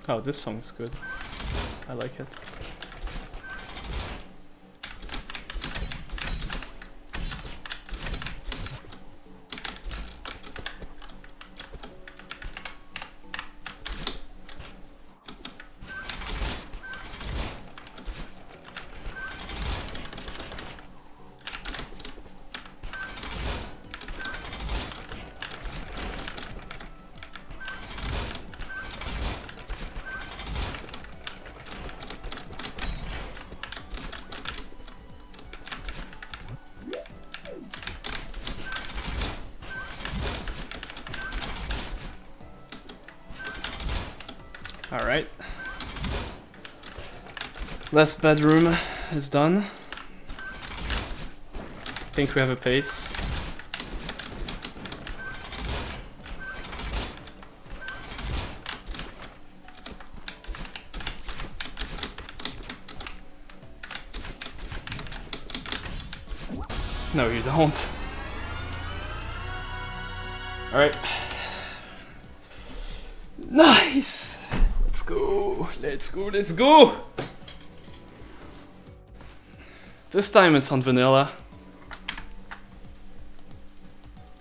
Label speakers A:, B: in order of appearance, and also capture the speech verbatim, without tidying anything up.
A: Oh, this song is good. I like it. Alright. Last bedroom is done. I think we have a pace. No, you don't. Alright. Nice! Let's go, let's go, let's go! This time it's on vanilla.